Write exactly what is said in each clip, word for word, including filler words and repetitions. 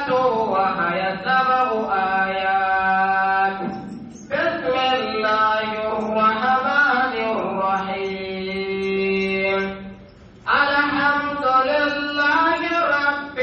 الفاتحة وهي سبع آيات. بسم الله الرحمن الرحيم. الحمد لله رب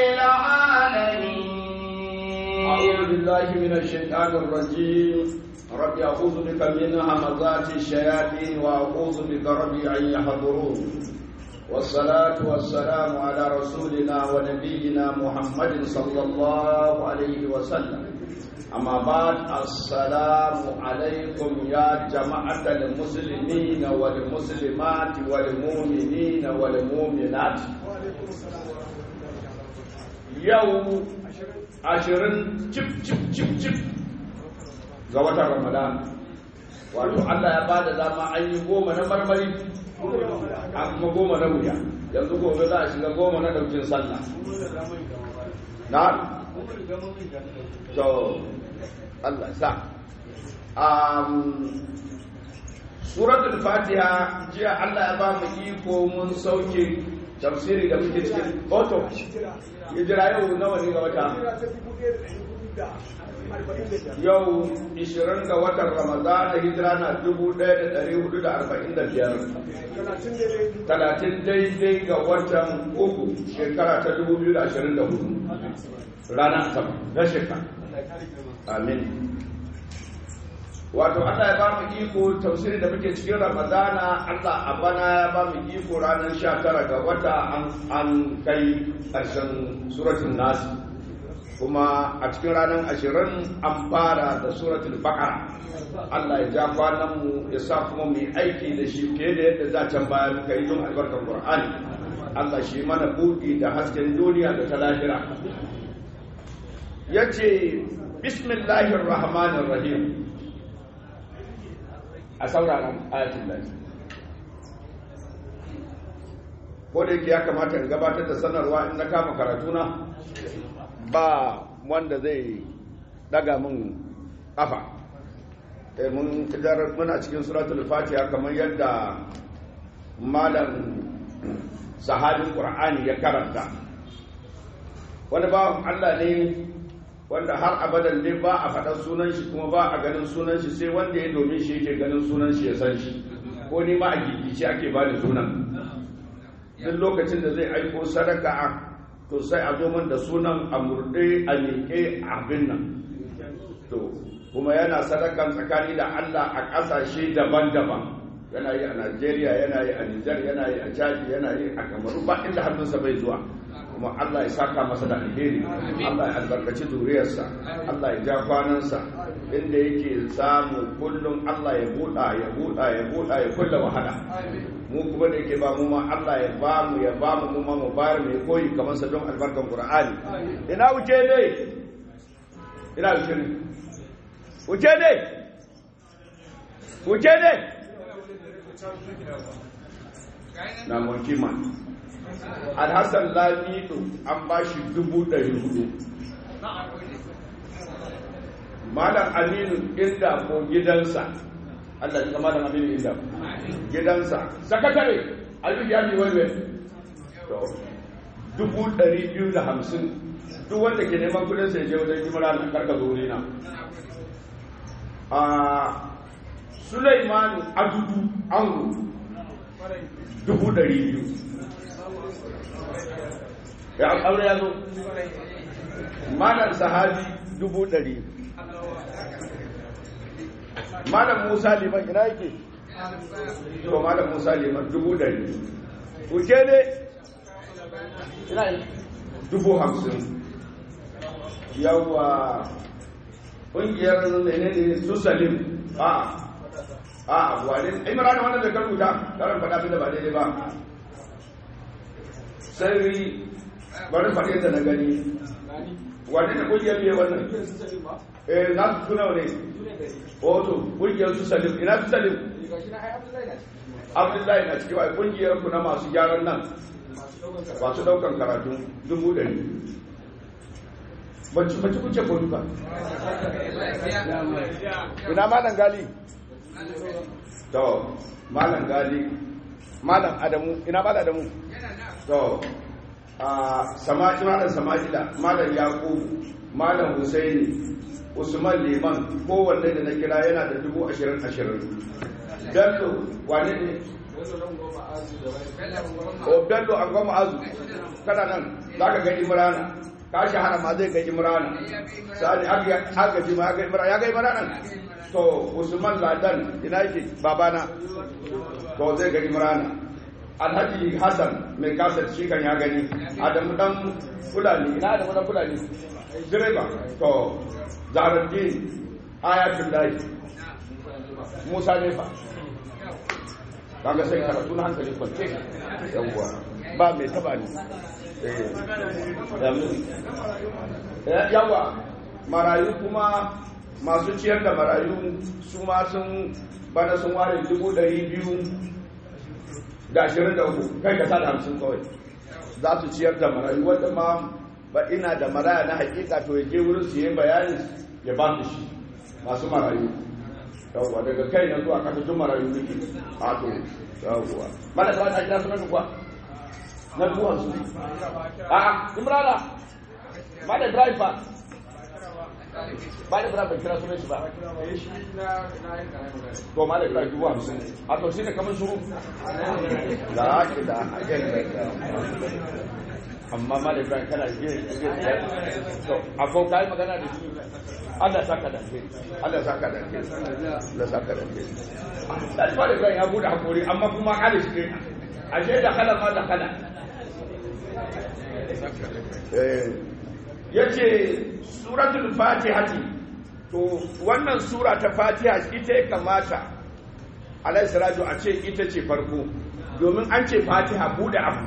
العالمين. أعوذ بالله من الشيطان الرجيم. رب أعوذ بك من همزات الشياطين وأعوذ بك رب أن يحضرون. والصلاة والسلام على رسولنا ونبينا محمد صلى الله عليه وسلم. أما بعد، السلام عليكم يا جماعة المسلمين والمسلمات والمؤمنين والمؤمنات. يوم عشرين chip chip chip chip ga watan Ramadan. Wato Allah ya bada dama an yi goma na marmari a kuma goma na wuya. Yanzu gobe za a shiga goma na daukin sallah. Na? To, Allah sa. Suratul Fatiha jiya Allah ya ba mu iko mun sauke tafsiri da muke cikin Oto. Hijira yau nawa ne ga wata? Yau ishirin ga watan Ramadana, hijira na dubu ɗaya da ɗari hudu da arba'in da biyar. Talatin daidai ga watan uku shekara ta dubu biyu da ashirin da hudu. Rana Asabar na shekara. Amin. Wato Allah ya ba mu iko tafsiri da muke cikin Ramadana. Allah a bana ya ba mu iko ranar sha tara ga wata an kai ƙarshen suratul Nas. Kuma a cikin ranar ashirin an fara da suratul Baqara. Allah ya ja kwanan mu ya sa kuma mu yi aiki da shi fiye da yadda za can baya muka yi don albarkar Qur'ani. Allah shi mana buɗi da hasken duniya da ta lahira. Yace bismillahir rahmanir rahim. A sauraron ayatul lahi. Ko da yake ya kamata in gabatar da sanarwa in na kama karatuna ba wanda zai daga min kafa. Eh mun idar muna cikin suratul Fatiha kamar yadda malam sahabin Qur'ani ya karanta. Wani bawan Allah ne wanda har abadan ne ba a faɗan sunan shi kuma ba a ganin sunan shi sai wanda ya domin shi yake ganin sunan shi ya san shi. Ko ni ma a gigice ake bani sunan. Duk lokacin da zai aiko sadaka to sai a zo man da sunan a murɗe a miƙe abin nan. To kuma yana sadakan tsakani da Allah a ƙasashe daban-daban. Yana yi a Najeriya, yana yi a Nijar, yana yi a Chadi, yana yi a Kamaru, ba inda hannunsa bai zuwa. Kuma Allah ya saka masa da alheri, Allah ya albarkaci zuriyarsa, Allah ya ja kwanansa, inda yake samu kullum Allah ya buɗa, ya buɗa, ya buɗa, ya kulla wahala. Mu kuma da yake ba mu ma Allah ya ba mu ya ba mu mu ma mu bayar mai koyi kamar sa don albarkan Qur'ani. Ina wuce ne? Ina wuce ne? Wuce ne? Wuce ne? Na mulki man. Alhassan Lamido an ba shi dubu ɗari hudu. Malam Aminu inda ko gidansa, Allah ya Malam Aminu inda gidansa, sakatare Aliyu ya bi waiwai. Dubu ɗari biyu da hamsin, duk wanda ke neman kudin sai je wajen jimara na karka zuri na. Sulaimanu Adudu Ango, dubu ɗari biyu. Ya aure ya zo. Malam Sahabi dubu ɗari. Malam Musa Liman ina yake? To Malam Musa Liman dubu ɗari. Kuke ne? Ina yi? Dubu hamsin. Yawwa ƙungiyar menene su Salim. A a wane? Imran wannan da ka rubuta, karan faɗa da ba daidai ba. Sai bari faɗi da na gani. Wane da ƙungiyar ne wannan? Eh na su suna ne? Oto, ƙungiyar su Salim. Ina su Salim? Abdullahi na cikin wai ƙungiyar ku na masu gyaran nan. Masu ɗaukan karatu dubu ɗari. Bacci bacci kuce ko duka? Ina Malam Gali? To, Malam Gali, Malam Adamu, ina Malam Adamu? To, a sama'i malam sama'ila malam yaqubu malam husaini usman liman kowanne da na kira yana da dubu ashirin ashirin bello wane ne o bello an goma azu kana nan za ka ga imrana ka shahara ma zai ga imrana sani aka ji ma ga imrana ya ga imrana to usman ladan ina yake babana to zai ga imrana alhaji hassan mai kasar shi kan ya gani adamu dan fulani ina adamu dan fulani direba to zaharaddin ayatul lahi musa nefa kaga sai karatu na hankali kwance yawwa ba mai taba ni yawa marayu kuma masu ciyar da marayu su ma sun bana sun ware dubu ɗari biyu da ashirin da uku kai ka sa da hamsin kawai za su ciyar da marayu wanda ma ba ina da maraya na hakika to ya je wurin su yi bayani ya ba su shi masu marayu yawwa daga kai na zuwa kasa tun marayu nake a to yawwa mana ta wata kira sunan kuwa na duwan su a imrana ba da driver ba da driver kira sunan shi ba to ma da kira dubu hamsin a to shi ne kamar shuru da ake da ake da amma ma da kira kana je to akwai kai magana da shi Allah saka da ke Allah saka da ke Allah saka da ke dan ba da ya bude hakuri amma kuma kada shi ke ashe da kala ma da kala eh yace suratul fatiha to wannan sura ta fatiha ita ya kamata alai siraju a ce ita ce farko domin an ce fatiha bude abu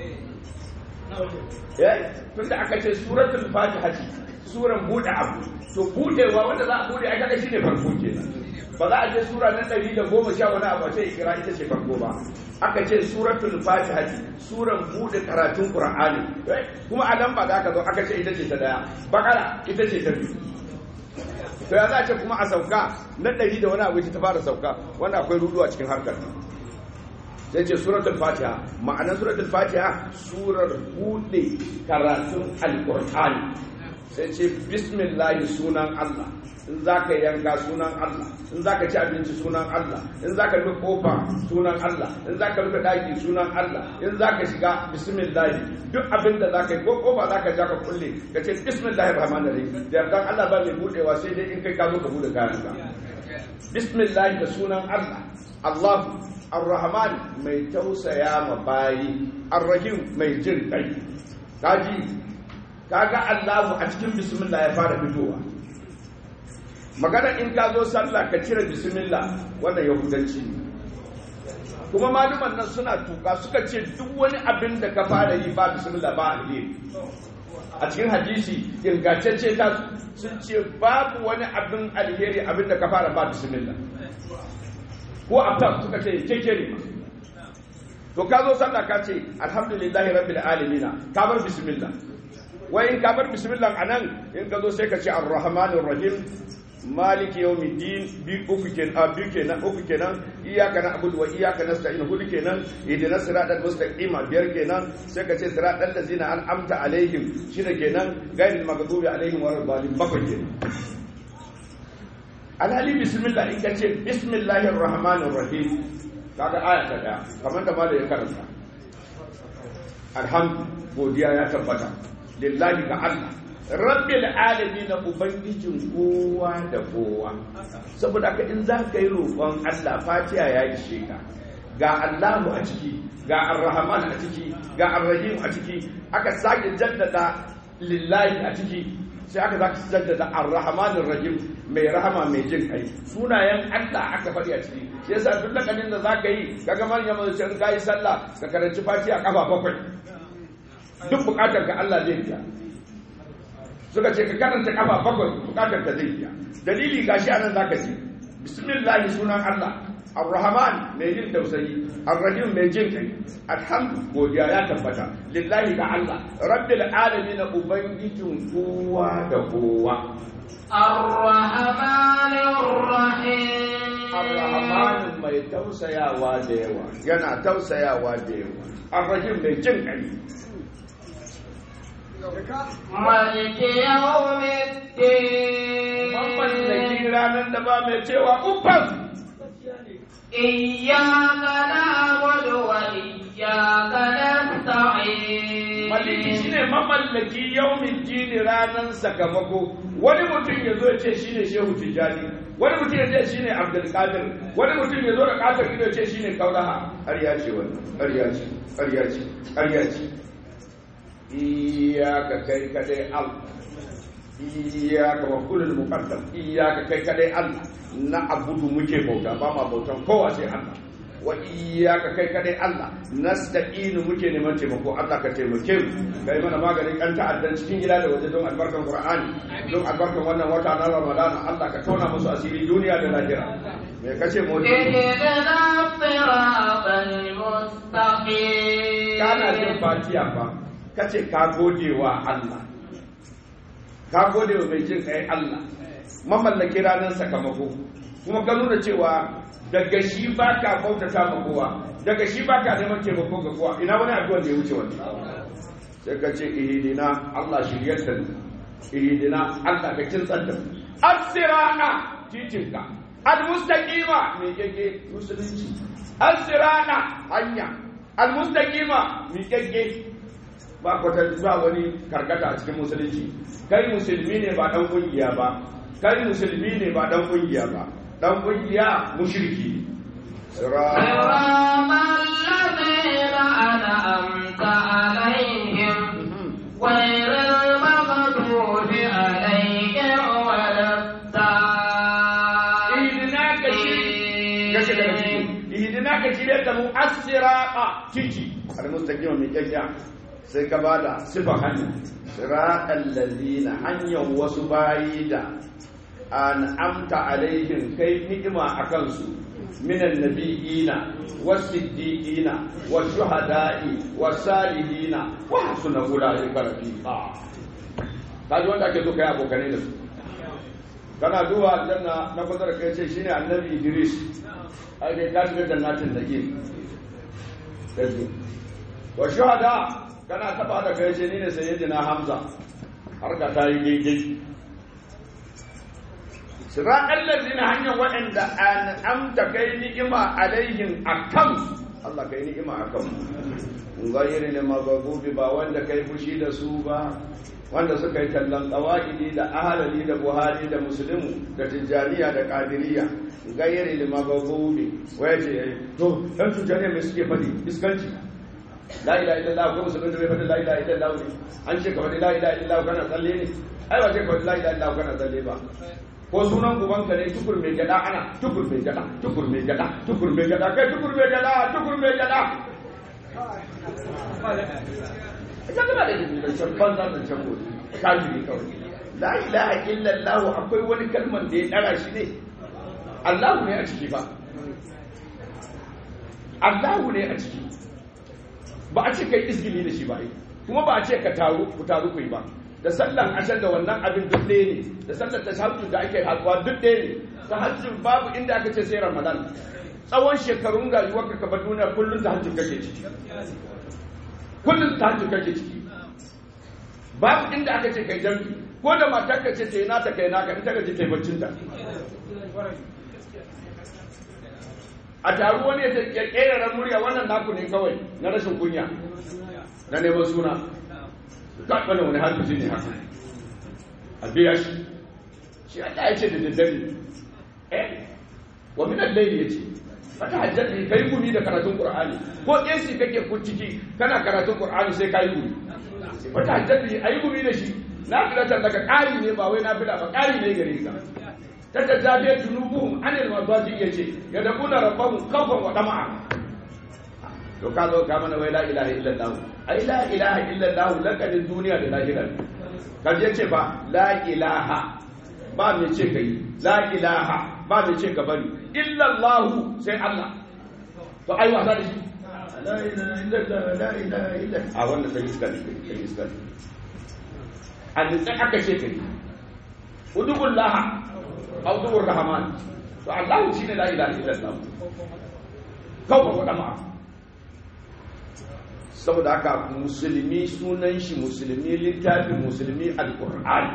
eh tunda aka ce suratul fatiha suran bude abu to budewa wanda za a bude ai kaga shine farko kenan ba za a ce sura na ɗari da goma sha wani abu sai ikra ita ce farko ba aka ce suratul fatiha suran bude karatun qur'ani kuma a nan ba za ka zo aka ce ita ce ta daya bakara ita ce ta biyu to ya za a ce kuma a sauka na ɗari da wani abu ta fara sauka wanda akwai rudu a cikin harkar sai ce suratul fatiha ma'anar suratul fatiha surar bude karatun alqur'ani sai ce bismillah sunan Allah in zaka yanka sunan Allah in zaka ci abinci sunan Allah in zaka rufe kofa sunan Allah in zaka rufe daki sunan Allah in zaka shiga bismillah duk abin da zaka yi ko kofa zaka ja ka kulle ka ce bismillahir rahmanir rahim da yardan Allah ba mai budewa sai dai in kai ka zo ka bude kayan ka bismillah da sunan Allah Allah ar-rahman mai tausaya ma bayi ar-rahim mai jin kai kaji kaga Allahu a cikin bismillah ya fara fitowa magana in ka zo sallah ka cire bismillah wannan yahudanci kuma maluman nan suna tuka suka ce duk wani abin da ka fara yi ba bismillah ba alheri a cikin hadisi ingantacce ta sun ce babu wani abin alheri abin da ka fara ba bismillah ko after suka ce keke ne to ka zo sallah ka ce alhamdulillahi rabbil alamin ka bar bismillah wai in ka bar bismillah anan in ka zo sai ka ce arrahmanir rahim maliki yawmiddin bi uku kenan bi kenan uku kenan iyyaka na'budu wa iyyaka nasta'in hudu kenan ihdinas siratal mustaqim biyar kenan sai ka ce siratal ladzina an'amta alaihim shida kenan ghayril maghdubi alaihim waladdallin bakwai kenan alhali bismillah in ka ce bismillahir rahmanir rahim kaga aya ta daya kamar da malai ya karanta alhamdu godiya ya tabbata lillahi ga Allah rabbil alamin ubangijin kowa da kowa saboda ka in za ka yi roƙon Allah fatiha ya ishe ka ga Allahu a ciki ga Ar-Rahman a ciki ga Ar-Rahim a ciki aka sake jaddada lillahi a ciki sai aka zaka jaddada Ar-Rahman Ar-Rahim mai rahama mai jin kai sunayen Allah aka faɗi a ciki shi yasa duk lakanin da zaka yi kaga manyan mace in kai sallah ka karanci fatiha kafa bakwai duk bukatar ka Allah zai biya suka ce ka karanta kafa bakwai bukatar ka zai biya dalili gashi anan zaka ce bismillah sunan Allah ar-rahman mai jin tausayi ar-rahim mai jin kai alhamdu godiya ya tabbata lillahi ga Allah rabbil alamin ubangijin kowa da kowa ar-rahmanir rahim ar-rahman mai tausayawa da yawa yana tausayawa da yawa ar-rahim mai jin kai مالك يوم الدين mamallaki ranar da ba mai cewa uffan إياك نعبد وإياك نستعين maliki shine mamallaki yaumin dini ranar sakamako wani mutum ya zo ya ce shine shehu tijjani wani mutum ya ce shine abdul qadir wani mutum ya zo da katar ido ya ce shine kaulaha har ya ce wannan har ya ce har ya ce har ya ce iyaka kai kadai Allah iyaka wa kullul muqaddam iyaka kai kadai Allah na abudu muke bauta ba ma bautan kowa sai Allah wa iyaka kai kadai Allah nasta'inu muke neman taimako Allah ka taimake mu kai mana maganin kan ta'addan cikin gida da waje don albarkan Qur'ani don albarkan wannan wata na Ramadan Allah ka tauna musu asiri duniya da lahira me kace mu اهدنا الصراط المستقيم kana jin fatiha fa kace ka gode wa Allah ka gode wa mai jin kai Allah mamallaki ranar sakamako kuma ka nuna cewa daga shi ba ka bautata ma kowa daga shi ba ka neman taimako ga kowa ina wani addu'a da ya wuce wannan sai ka ce ihdina Allah shiryar da mu ihdina Allah ka kintsar da mu as-sirata titinka al-mustaqima mai gege musulunci as-sirata hanya al-mustaqima mai gege ba kwata ba wani karkata a cikin musulunci kai musulmi ne ba dan kungiya ba kai musulmi ne ba dan kungiya ba dan kungiya mushriki صراط الذين أنعمت عليهم غير المغضوب عليهم ولا الضالين ihdina ka shirya da mu as-sirata tiji al-mustaqima mai kyakya sai ka bada sifar hanya siratal ladina hanyar wasu bayi da an'amta alaihim kai ni'ima akan su minan nabiyina was-siddiqina wash-shuhada'i was-salihina wa hasuna ulaika rafiqa kaji wanda ake so kai abokane da su kana duba aljanna na kusa da kai ce shine annabi Idris ai dai ka shiga jannatin da ke kaji wa shuhada kana taba da kai ce ni ne sayyidina Hamza har ka tayi daidai sira'al ladina hanyar waɗanda an amta kai ni'ima alaihim akan Allah kai ni'ima akan mu ghayri lil maghdubi ba wanda kai fushi da su ba wanda suka yi tallan qawaidi da ahlali da buhari da muslimu da tijaniya da qadiriyya ghayri lil maghdubi waje to dan tijaniya mai suke fadi iskanci la ilaha illallah ko musulmi da bai fadi la ilaha illallah an ce ka fadi la ilaha illallah kana tsalle ne ai ba ce ka fadi la ilaha illallah kana tsalle ba ko sunan ubanka ne tukur mai gada ana tukur mai gada tukur mai gada tukur mai gada kai tukur mai gada tukur mai gada ita gaba da jini da can banza da can gobe kafiri kawai la ilaha illallah akwai wani kalman da ya dara shi ne Allahu ne a ciki ba Allahu ne a ciki ba a ce kai izgili da shi ba kuma ba a ce ka taru ku taru ku yi ba da sallan ashar da wannan abin duk ɗaya ne da sallar tashahhud da ake haɗuwa duk ɗaya ne tahajjud babu inda aka ce sai Ramadan tsawon shekarun rayuwarka ka bar duniya kullun tahajjud kake ciki kullun tahajjud kake ciki babu inda aka ce kai jami'i ko da matar ka ce ta yi nata kai naka in ta gaji kai baccin ta a taru wani ya ƙerƙerar murya wannan naku ne kawai na rashin kunya na neman suna ka wani wani harfi ne haka a biya shi shi Allah ya ce da daddare eh wa min al-layli yace fata hajjati kai gumi da karatun Qur'ani ko A C kake ku ciki kana karatun Qur'ani sai kai gumi fata hajjati ayi gumi da shi na filatan daga ƙari ne ba wai na fila ba ƙari ne gare ka tatajabe junubuhum anil mazaji yace yadabuna rabbahum khawfan wa tama'a to ka zo ka mana wai la ilaha illallah ai la ilaha illallah lakadin duniya da lahira kaje ce ba la ilaha ba me ce kai la ilaha ba me ce ka bari illallah sai Allah to ai wasa da shi la ilaha illallah la ilaha illallah a wannan sai iska ne kai iska ne an sai aka ce kai udullah au duur rahman to Allah shine la ilaha illallah kawai wa dama saboda haka musulmi sunan shi musulmi littafin musulmi alqur'ani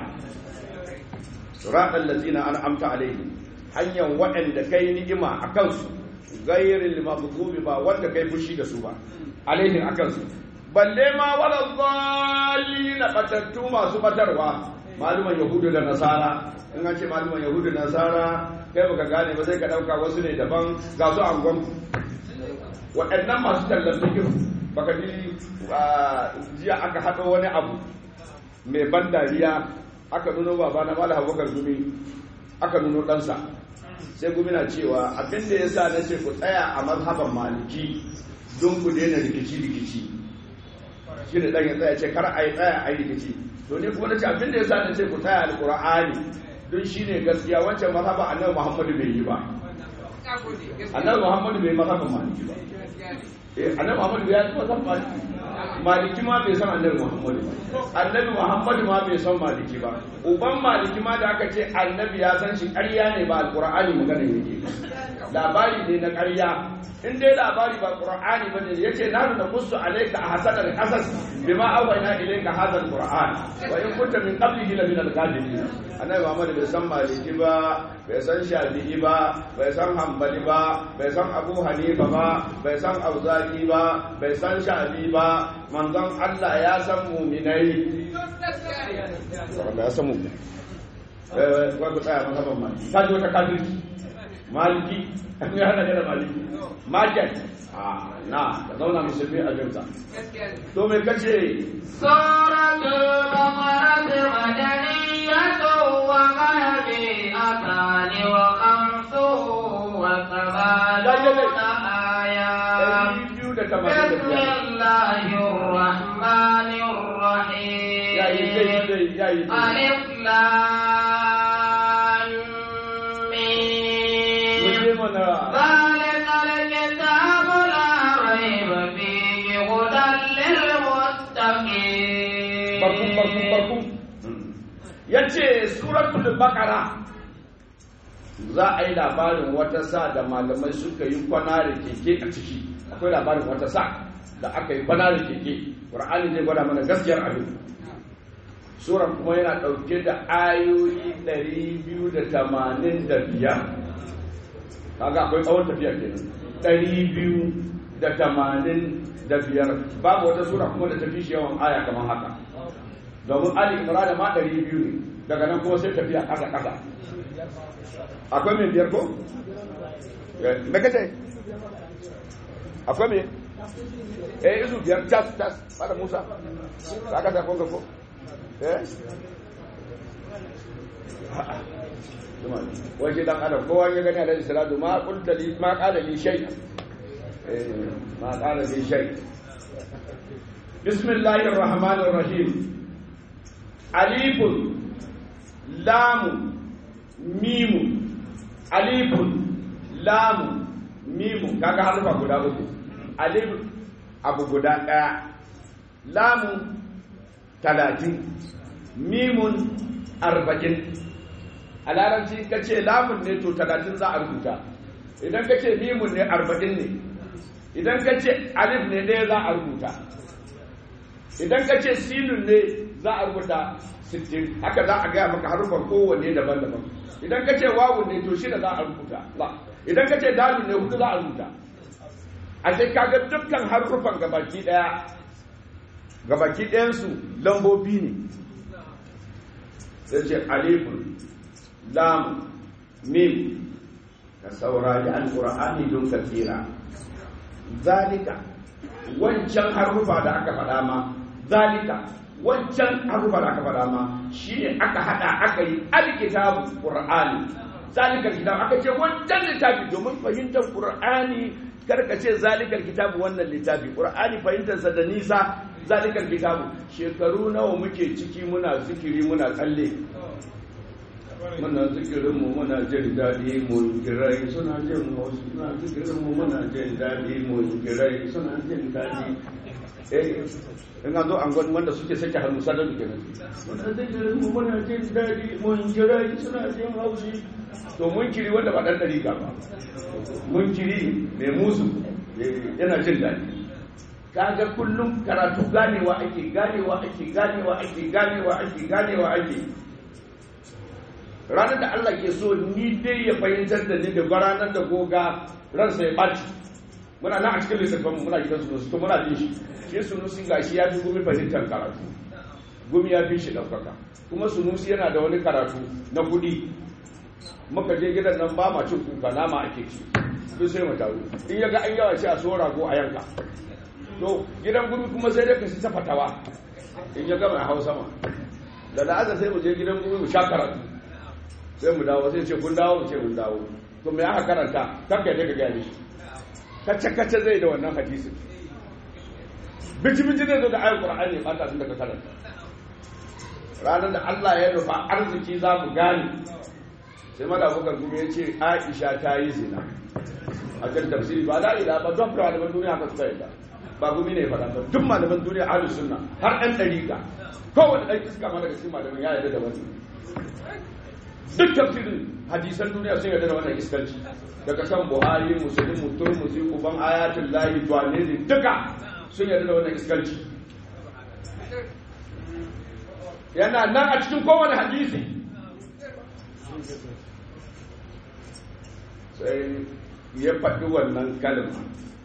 suratal ladzina an'amta alaihim hanyar waɗanda kai ni'ima akan su gairil maghdubi ba wanda kai fushi da su ba alaihim akan su balle ma wala dhallina batattu masu batarwa maluman yahudu da nasara in an ce maluman yahudu da nasara kai baka gane ba sai ka dauka wasu ne daban ga su angon waɗannan masu tallan fikir baka ji jiya aka haɗo wani abu mai ban dariya aka nuno baba na malam Abubakar Gumi aka nuno ɗansa sai Gumi na cewa abin da yasa na ce ku tsaya a mazhaban maliki don ku daina rikici rikici shi ne ɗan ya tsaya ce kar a yi tsaya a yi rikici to ne kuma na ce abin da yasa na ce ku tsaya alƙur'ani don shi ne gaskiya wancan mazhaban annabi Muhammadu bai yi ba annabi Muhammadu bai mazhaban maliki ba eh annabi Muhammadu bai yi mazhaban maliki maliki ma bai san annabi Muhammadu ba annabi Muhammadu ma bai san maliki ba uban maliki ma da aka ce annabi ya san shi ƙarya ne ba alqur'ani magana yake labari ne na ƙarya in dai labari ba qur'ani ba ne yace nanu da qussu alayka ahsanal qasas bima awayna ilayka hadha alqur'an wa in kunta min qablihi la min alqadirin annabi Muhammadu bai san maliki ba bai san shafi'i ba bai san hanbali ba bai san abu hanifa ba bai san auzaki ba bai san shafi ba manzon Allah ya san mu'minai Allah ya san mu'minai eh wanda tsaya mazhaban maliki ta ji wata kafirci maliki an yi hana da maliki market ah na ka zauna musulmi a jinsa to me kace suratul baqarah madaniyatu wa qadiyatan wa khamsu wa thamanuna ayat bismillahir rahmanir rahim alif lam mim ذلك الكتاب لا ريب فيه هدى للمتقين barkum barkum barkum yace suratul baqara za a yi labarin wata sa da malamai suka yi kwana da keke a ciki akwai labarin wata sa da aka yi kwana da keke qur'ani zai gwada mana gaskiyar abin suran kuma yana dauke da ayoyi ɗari biyu da tamanin da biyar kaga akwai tsawon tafiya kenan ɗari biyu da tamanin da biyar babu wata sura kuma da tafi shi yawan aya kamar haka domin ali imran ma ɗari biyu ne daga nan kuma sai tafiya ƙasa ƙasa akwai mai biyar ko me kace akwai me eh izu biyar tas tas fara musa aka ta konga ko eh waje dan adam kowa ya gani alaihi salatu ma qulta li ma qala li shay eh ma qala li shay bismillahir rahmanir rahim alifun lam mim alifun lam mim kaga harfa guda uku alif abu guda daya lam talatin mimun arba'in a larabci ka ce lamun ne to talatin za a rubuta idan ka ce mimun ne arba'in ne idan ka ce alif ne ɗaya za a rubuta idan ka ce sinun ne za a rubuta sittin haka za a gaya maka harufan kowanne daban-daban idan ka ce wawun ne to shida za a rubuta idan ka ce dalun ne hudu za a rubuta a sai kaga dukkan harufan gabaki ɗaya gabaki ɗayansu lambobi ne sai ce alifun lam mim ka saurari alqur'ani don ka tsira zalika wancan harufa da aka faɗa ma zalika wancan harufa da aka faɗa ma shine aka hada aka yi alkitabu qur'ani zalika kitab aka ce wancan littafi domin fahimtar qur'ani karka ce zalika kitabu wannan littafi qur'ani fahimtar sa da nisa zalika kitabu shekaru nawa muke ciki muna zikiri muna tsalle muna zikirin mu muna jin daɗi mu kirai suna jin hausu muna zikirin mu muna jin daɗi mu kirai suna jin daɗi eh in an zo an gwani wanda suke sake hannu sadar da kenan muna zikirin mu muna jin daɗi mu kirai suna jin haushi to mun kiri wanda ba ɗan ɗari ba mun kiri mai musu yana jin daɗi kaga kullum karatu ganewa ake ganewa ake ganewa ake ganewa ake ganewa ake ranar da Allah ke so ni dai ya fahimtar da ni da ranar da goga ransa ya ɓaci muna nan a cikin lissafin muna gidan sunusi to muna jin shi shi sunusi gashi ya fi gumi fahimtar karatu gumi ya fi shi ɗaukaka kuma sunusi yana da wani karatu na kuɗi muka je gidan nan ba ma cin kuka nama ake ci duk sai mu taru in ya ga an yawa ce a so rago a yanka to gidan gumi kuma sai dai ka shi ta fatawa in ya gama hausa ma da la'azar sai mu je gidan gumi mu sha karatu sai mu dawo sai ce kun dawo mu ce mun dawo to me aka karanta kanka ne ka gani kace kace zai da wannan hadisi biji biji zai zo da ayatul qur'ani ba ta tunda ka karanta ranar da Allah ya nufa arziki za mu gane sai mala bukar kuma ya ce Aisha ta yi zina a kan tafsiri ba da ila ba don malaman duniya haka suka yi ba ba gumi ne faɗa ba duk malaman duniya ahlus sunna har ɗan ɗariƙa kowane ɗan iska ma daga cikin malaman ya yarda da wani duk tafsirin hadisan duniya sun yarda da wannan iskanci daga kan buhari musulun mutum musulun uban ayatul lahi tuwane ne duka sun yarda da wannan iskanci yana nan a cikin kowane hadisi sai ya faɗi wannan kalma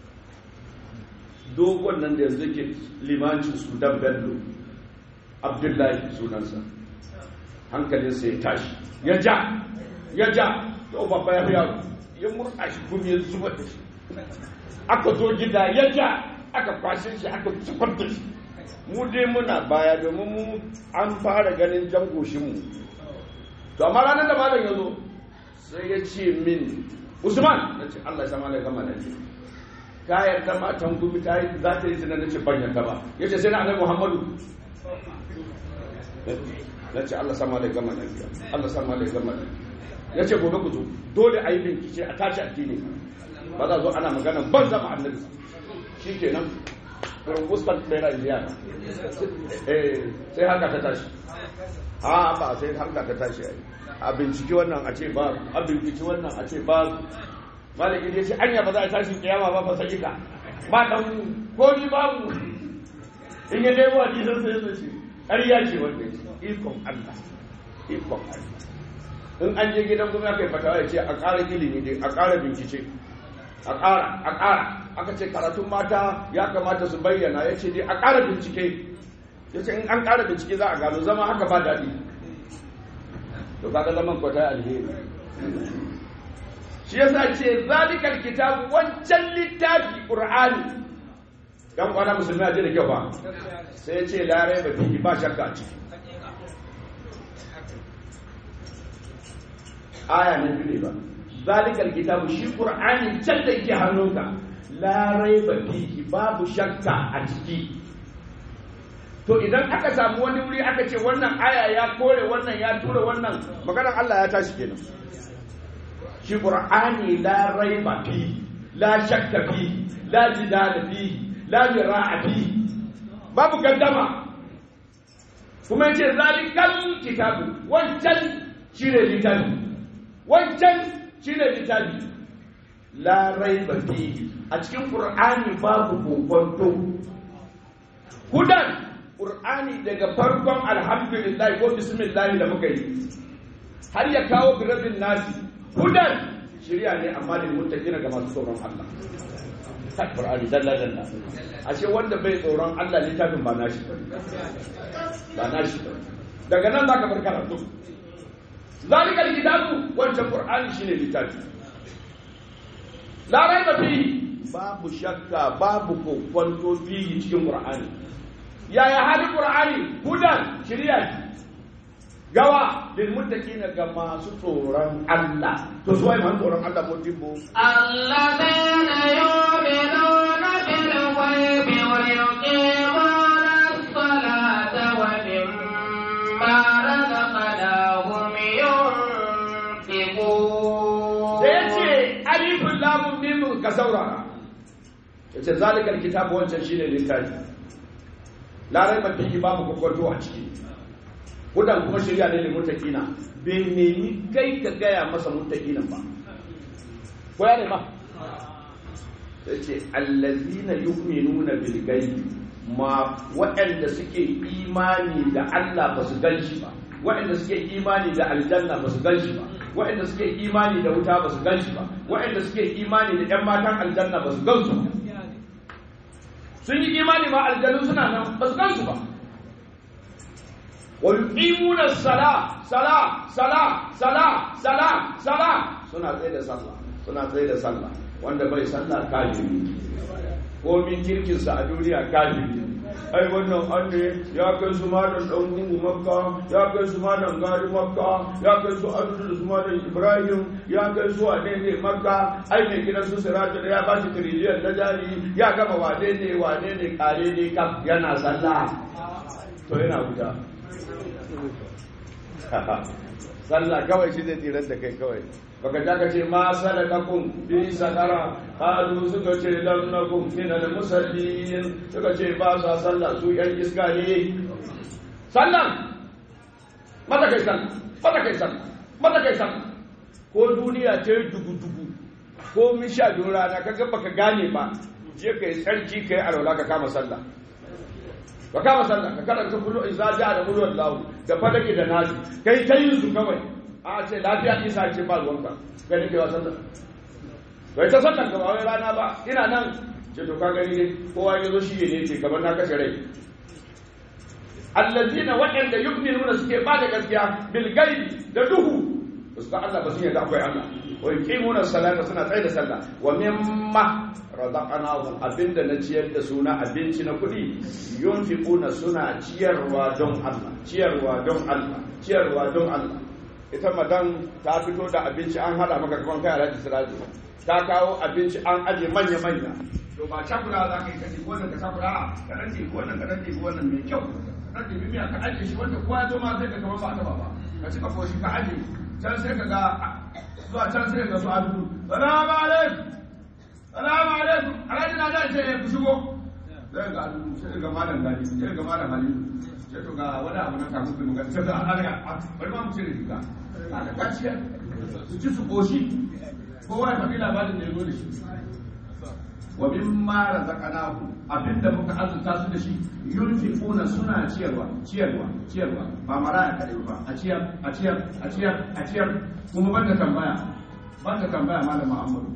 dogon nan da yanzu ke limancin sudan bello abdullahi sunansa hankalinsa ya tashi ya ja ya ja to babba ya yaro ya murɗa shi kuma ya zubar da shi aka zo gida ya ja aka kwashe shi aka zubar da shi mu dai muna baya domin mu an fara ganin jan goshinmu to amma ranar da malam ya zo sai ya ce min usman na ce Allah ya sama da gama na ce ka yarda matan gumi ta yi za ta yi zina na ce ban yarda ba ya ce sai na annabi muhammadu na ce Allah sama da gama na biya Allah sama da gama na ya ce gobe ku zo dole a yi bincike a tashi addini ba za zo ana magana ban zama annabi shi kenan fuskar bera indiya sai haka ta tashi a ba sai haka ta tashi a bincike wannan a ce ba a bincike wannan a ce ba maliki ne ce anya ba za a tashi kiyama ba ba sai ka ba dan komi babu in ya dai wani san sai sai shi ƙarya ce wanda ikon Allah ikon Allah in an je gidan kuma kai fatawa ya ce a ƙara ilimi dai a ƙara bincike a ƙara a ƙara aka ce karatun mata ya kamata su bayyana ya ce dai a ƙara bincike ya ce in an ƙara bincike za a gano zama haka ba daɗi to kaga zaman kwata alheri shi yasa ce zalikal kitabu wancan littafi qur'ani dan kwana musulmi a ji da kyau ba sai ya ce larai ba fihi ba shakka a ciki aya na biyu ba zalikal kitabu shi qur'ani can da yake hannunka la raiba fihi babu shakka a ciki to idan aka samu wani wuri aka ce wannan aya ya kore wannan ya tura wannan maganar Allah ya tashi kenan shi qur'ani la raiba fihi la shakka fihi la jidala fihi la mira'a fihi babu gaddama kuma yace zalikal kitabu wancan shine littafi wancan shine littafi la raiba fihi a cikin qur'ani babu kokonto hudan qur'ani daga farkon alhamdulillah ko bismillah da muka yi har ya kawo birabin nasi hudan shari'a ne amma da muttaqina ga masu tsoron Allah ta qur'ani dalla dalla ashe wanda bai tsoron Allah littafin ba nashi ba nashi daga nan zaka bar karatu zalikal kitabu wancan qur'ani shine littafi la raiba fihi babu shakka babu kokonto fihi cikin qur'ani yaya halin qur'ani hudan shiriya gawa lil muttaqina ga masu tsoron Allah to su ai masu tsoron Allah mutibbo alladheena yu'minuna bil ghaibi wa yuqimuna as-salata wa mimma razaqnahum yunfiqun yace alifun lamun mim ka saurara yace zalikal kitabu wancan shine littafi la raiba fihi babu kokonto a ciki hudan kuma shari'a ne muttaqina bai nemi kai ka gaya masa muttaqinan ba ko ya ne ba yace allazina yu'minuna bil ghaibi ma waɗanda suke imani da Allah ba su ganshi ba, waɗanda suke imani da aljanna ba su ganshi ba, waɗanda suke imani da wuta ba su ganshi ba, waɗanda suke imani da ƴan matan aljanna ba su gansu ba. Sun yi imani ma aljannu suna nan ba su gansu ba. Wa yuqimuna as-sala sala sala sala sala sala suna tsaye da sallah suna tsaye da sallah wanda bai sallah kafiri ko min kirkin sa a duniya kafiri. Ai wannan anne ya kai su malam dan gungu makka, ya kai su malam gari makka, ya kai su adudu su malam ibrahim, ya kai su wane ne makka, ai mai gidan su siratu da ya ba shi trillion na jari, ya gama wane ne wane ne kare ne kaf yana sallah to yana wuta. Sallah kawai shi zai tsirar da kai kawai. Baka ja ka ce ma sadaqakum bi sadara, qalu suka ce lam nakum min al musallin, suka ce ba sa sallah su yan iska ne. Sallah mata kai sallah mata kai sallah mata kai sallah ko duniya ta yi dugu dugu ko min sha biyu rana kaga baka gane ba, je kai tsarki kai alwala ka kama sallah ka kama sallah ka karanta kullu iza ja da kullu wallahu da fadake da nasi kai ta yin su kawai. A ce lafiya isa ce ba ruwanka kai nake wa sallah bai ta sallah ka ba wai rana ba ina nan ce to ka gani ne kowa ya zo shi ne ce kamar na kashe rai. Allazina waɗanda yu'minuna suke ba da gaskiya bil gaibi da duhu su ga Allah ba su yarda akwai Allah wa yuqimuna salata suna tsaye da sallah wa mimma razaqnahum abinda na ciyar da suna abinci na kuɗi yunfiquna suna ciyarwa don Allah ciyarwa don Allah ciyarwa don Allah. Ita madan ta fito da abinci an hada maka kaman kai alhaji siraji ta kawo abinci an aje manya manya to ba cakura za ka yi kaji wannan ka cakura ka rage wannan ka rage wannan mai kyau ka rage bibiya ka aje shi wanda kowa zo ma zai ka kamar ba ta ba ka ci ka koshi ka aje can sai ka ga zuwa can sai ka su abu salamu alaikum salamu alaikum alhaji na da ce ku shigo sai ga abu sai ga malam gani sai ga malam hali sai to ga wani abu na kamun kuma sai da alaga bari ma mu ce riga aka kaciya su ci su koshi kowa ya faɗi labarin da ya zo da shi. Wa mimma razaqnahu abinda muka azurta su da shi yunfiquna suna ciyarwa ciyarwa ciyarwa ba maraya kadai ba a ciyar a ciyar a ciyar a ciyar kuma banda tambaya banda tambaya malam Muhammadu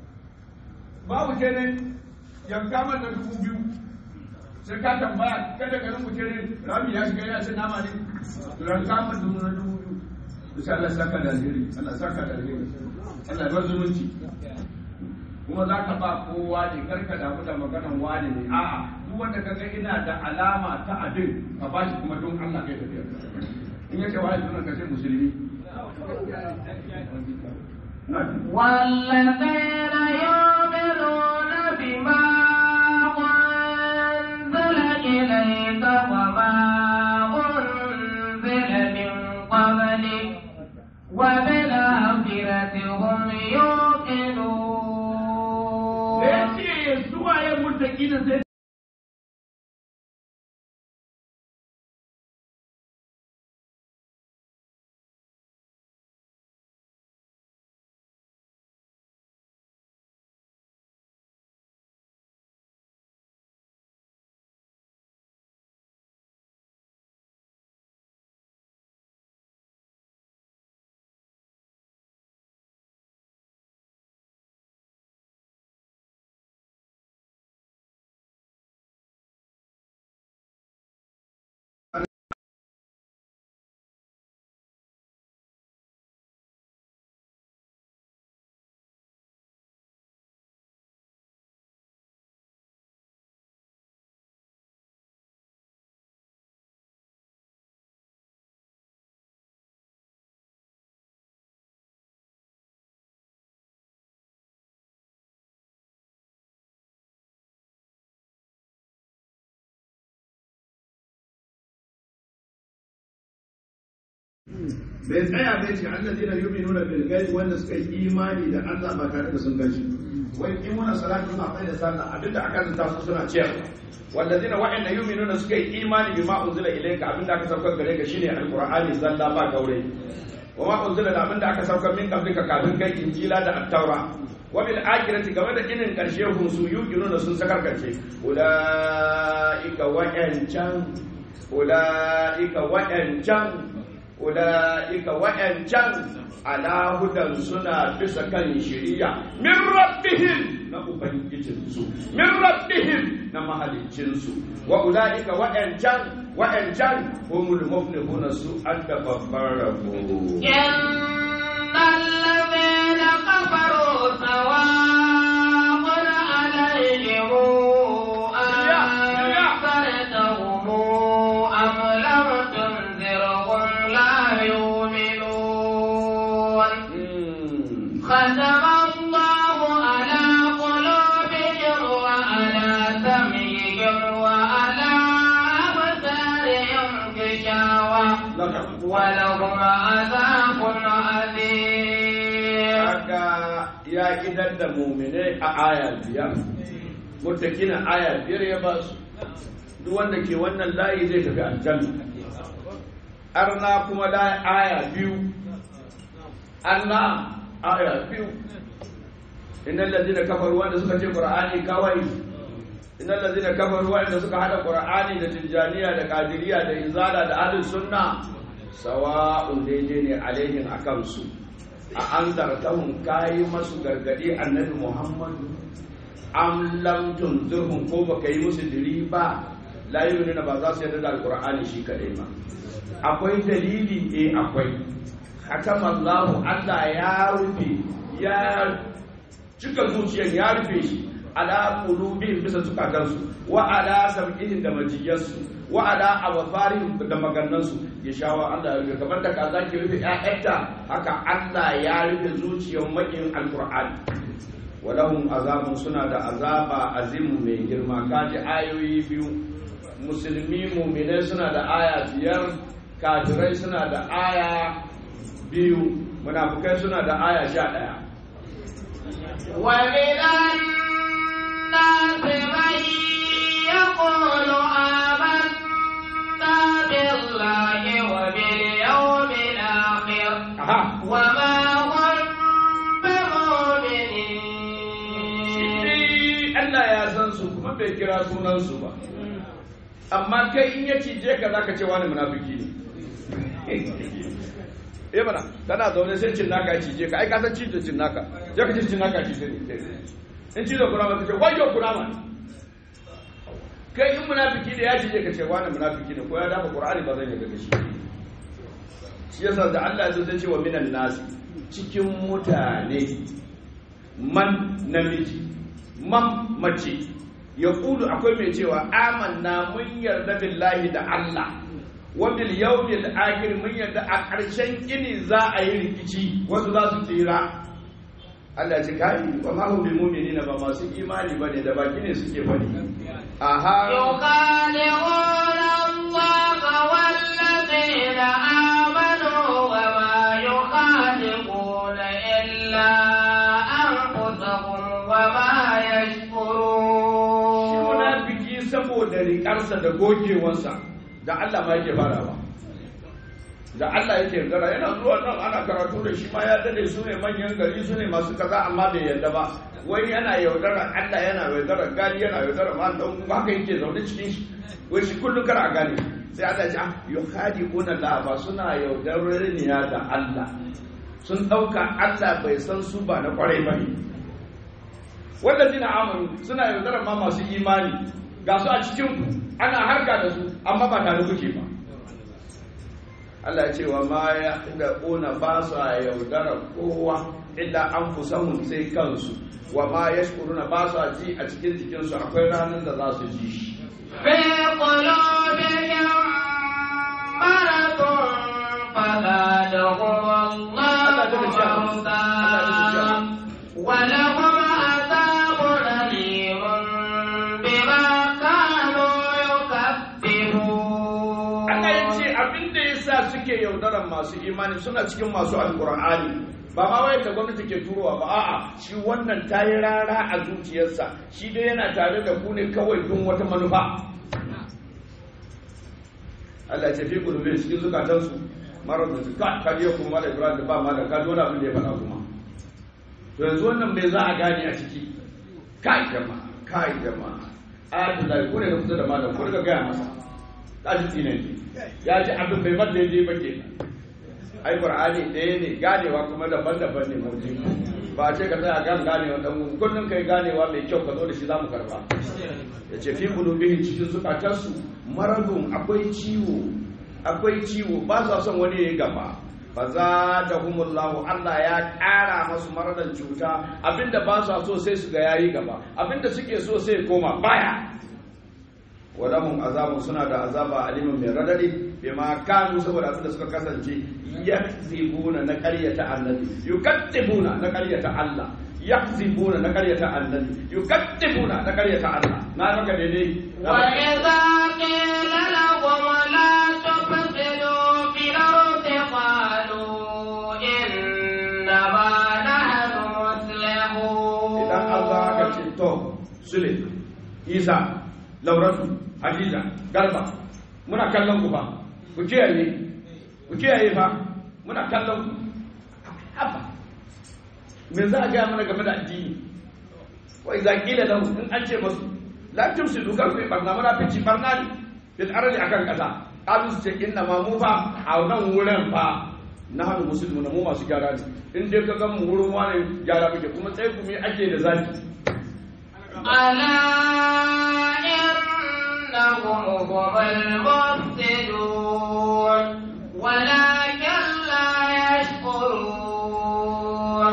babu ke ne yanka man da dubu biyu sai ka tambaya kada garin mu ne rami ya shiga ya ce nama ne yanka man dubu na dubu biyu insha Allah saka da alheri Allah saka da alheri Allah ya bar zumunci kuma za ka ba kowa ne karka damu da maganan wani ne a'a duk wanda kaga ina da alama ta abin ka ba shi kuma don Allah kai tafiya in yace wani sunan ka ce musulmi. والذين يؤمنون بما أنزل إليك وما أنزل من قبلك وبالآخرة هم يوقنون. إيش سوى يا متقين bai tsaya bai ce allazina yu'minuna bil ghaib wanda suka yi imani da Allah ba tare da sun gashi wai imuna salatu suna tsaye da sallah abinda aka zanta su suna ciyar wallazina wa'anda yu'minuna suka yi imani bima unzila ilayka abinda aka saukar gare ka shine alqur'ani zalla ba gaure wa ma unzila da abinda aka saukar min qablika kafin kai injila da at-taura wa bil akhirati game da inin karshe hum su yuqinuna sun sakarkace ulaika wa'ancan ulaika wa'ancan ulaika wa'ancan ala hudan suna bisa kan shari'a min rabbihim na ubangijinsu min rabbihim na mahaliccinsu wa ulaika wa'ancan wa'ancan humul muflihuna su adda babbar rabo innal ladhina kafaru sawa'un alayhim anzartahum am lam tunzirhum la yu'minun khatama Allahu ala qulubihim wa ala sam'ihim wa ala ولهم عذاب عظيم haka ya idan da mu'minai a aya biyar mutakina aya biyar ya ba su duk wanda ke wannan layi zai tafi aljanna arna kuma da aya biyu arna aya biyu innal ladina kafaru wanda suka ce qur'ani kawai innal ladina kafaru wanda suka hada qur'ani da tijaniya da qadiriyya da izala da ahlus sunna sawa'un daidai ne alaihim akan su a anzartahum kai masu gargadi annabi muhammadu am lam tunzirhum ko baka yi musu diri ba la yu'minuna ba za su yarda da alqur'ani shi kadai ba akwai dalili eh akwai hakama Allah Allah ya rufe ya cika zuciyar ya rufe shi ala qulubihim bisa zukatansu wa ala sam'ihim da majiyansu wa ala abfarihim da maganansu ya shawa Allah ya rufe kamar da kaza ke rufe ƴaƴanta haka Allah ya rufe zuciyar makin alqur'ani walahum azabun suna da azaba azimu mai girma kaji ayoyi biyu musulmi mu'minai suna da aya biyar kafirai suna da aya biyu munafikai suna da aya sha ɗaya ومن الناس من يقول آمنا بالله وباليوم الآخر وما هم بمؤمنين Allah ya san su kuma bai kira sunansu ba amma kai in ya cije ka zaka ce wani munafiki ne eh bana kana zaune sai cin naka ya cije ka ai ka san cije cin naka sai ka ce cin naka cije ne in cije kurama ka ce wayo kurama kai in munafiki da ya cije ka ce wani munafiki ne ko ya dafa qur'ani ba zan yi daga shi shi yasa da Allah ya zai ce wa minan nas cikin mutane man namiji man mace ya kudu akwai mai cewa amanna mun yarda billahi da Allah wa bil yawmil akhir mun yarda a ƙarshen ini za a yi rikici wasu za su tsira Allah ya ce kai wa ma hum bil mu'minina ba masu imani bane da baki ne suke bane aha yuqadi'una Allah wal ladina amanu wa ma yuqadi'una illa anfusahum wa ma yashkurun shi munafiki saboda rikarsa da gogewarsa da Allah ma yake farawa da Allah yake gara yana zuwa nan ana karatu da shi ma ya dade su ne manyan gari su ne masu kaza amma bai yarda ba wai yana yaudara Allah yana yaudara gani yana yaudara ma dan haka yake zaune cikin shi wai shi kullun kar a gane sai Allah ya ce ah yukhadiquna Allah ba suna yaudarar ne da Allah sun dauka Allah bai san su ba na kwarai bane wallazina amanu suna yaudara ma masu imani ga su a cikin ku ana harka da su amma ba tare kuke ba Allah ya ce wa ma ya da ƙona ba su a yaudara kowa illa an fusamun sai kansu wa ma ya shukuruna ba su a ji a cikin jikinsu akwai ranar da za su ji shi fi qulubihim maradun fazadahum Allahu marada wa lahum adhabun alimun bima kanu yukaththibun. Allah ya ce abinda yasa suke yaudaran masu imani suna cikin masu alqur'ani ba ma wai ta gwamnati ke turowa ba a'a shi wannan tayi rara a zuciyarsa shi dai yana tare da ku ne kawai don wata manufa Allah ya ce fi qulubihim cikin zukatansu maradun ka ka je kuma da Ibrahim da ba ma da ka dole abin da ya faɗa kuma to yanzu wannan bai za a gane a ciki kai jama'a kai jama'a Abdullahi ko ne da kusa da malam ko daga gaya masa kaji tsine ya ji abin bai mata daidai ba ke ai Qur'ani ɗaya ne ganewa kuma daban-daban ne mutum ba ce ka tsaya gan ganewa dan kullun kai ganewa mai kyau ka zo da shi zamu karba yace fi qulubihi cikin zukatansu maradun akwai ciwo akwai ciwo ba sa son wani ya gaba fa zadahumullahu Allah ya ƙara masu maradan cuta abinda ba sa so sai su ga yayi gaba abinda suke so sai koma baya walahum azabun suna da azaba alimin mai radadi bima kanu saboda abinda suka kasance yakzibuna na qaryata annabi yukattibuna na qaryata Allah yakzibuna na qaryata annabi yukattibuna na qaryata Allah na maka daidai wa idza qila lahum la tufsidu fil ardi qalu inna ma nahnu muslimun idan Allah ka ce to sule Isa Lauratu Hadiza Garba muna kallon ku ba ku kiyaye ku kiyaye fa muna kallon ku haba me za a ga mana game da addini wa idza qila lahum in an ce musu la tumsidu kar ku barna muna fici barna ne bil ardi akan kasa abu su ce inna ma mu fa a nan wurin fa nahnu muslimun mu masu gyara ne in dai ka ga mu wurin wani gyara muke kuma sai ku me ake da zaki ala إنهم هم المفسدون ولكن لا يشكرون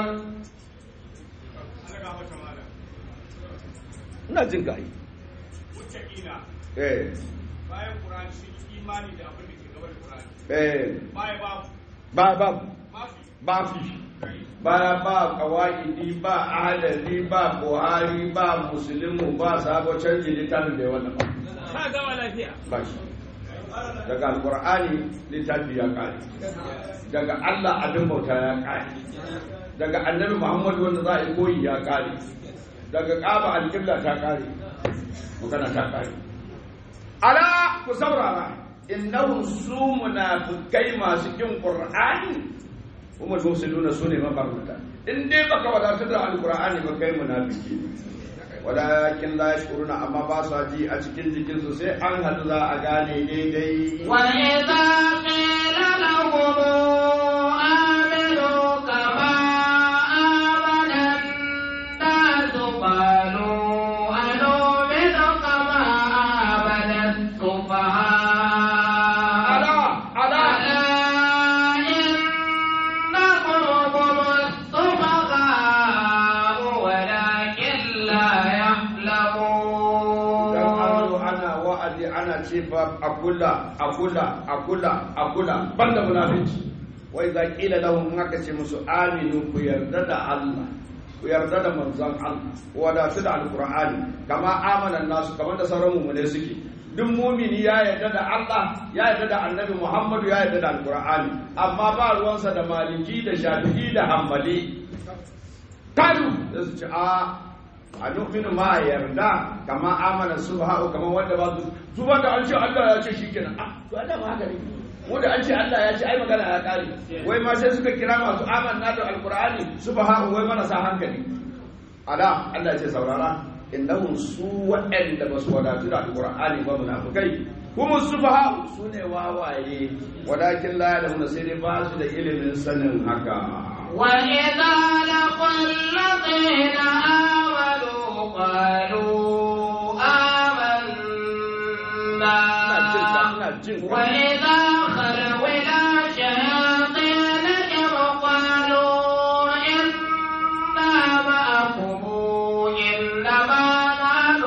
ina jin ka yi eh bayan Qur'ani sun yi imani da abin da ke gaba da Qur'ani eh baya ba ba ba ba ba fi baya ba kawaidi ba adali ba buhari ba musulmi ba sabo canji littafin da ya wannan ba ka gama lafiya ba shi daga alqur'ani littafi ya kare daga Allah abin bauta ya kare daga annabi Muhammad wanda za a yi koyi ya kare daga Kaaba alqibla ta kare magana ta kare ala ku saurara innahum su munafikai masu kin qur'ani kuma musuluna sune mabarnata in dai baka wadatu da alqur'ani ba kai munafiki walakin la yashkuruna amma ba sa ji a cikin jikin su sai an hadu za a gane daidai wa idza qila lahum aminu kama amana an-nas qalu anu'minu kama amana as-sufaha ala ala ana ce fa akula akula akula akula banda munafici wai za kila lahum haka ce musu aminu ku yarda da Allah ku yarda da manzon Allah wada su da alqur'ani kama amana nasu kamar da sauran mu'mini suke duk mu'mini ya yarda da Allah ya yarda da annabi Muhammad ya yarda da alqur'ani amma ba ruwansa da maliki da shafi'i da hanbali kalu da su ce a a nufinu ma yarda kama amana subha'u kama wanda ba su su wanda an ce Allah ya ce shikenan ah to Allah ma haka ne mu da an ce Allah ya ce ai magana ya kare wai ma sai suka kira masu amanna da alqur'ani subha'u wai marasa hankali ala Allah ya ce saurara innahum su wa'anda basu wadatu da alqur'ani ba munafikai kuma subha'u sune wawaye walakin la ya'lamun sai dai ba su da ilimin sanin haka wa idza laqul ladina amanu qalu وإذا خلوا إلى شياطينهم قالوا إنا معكم إنما نحن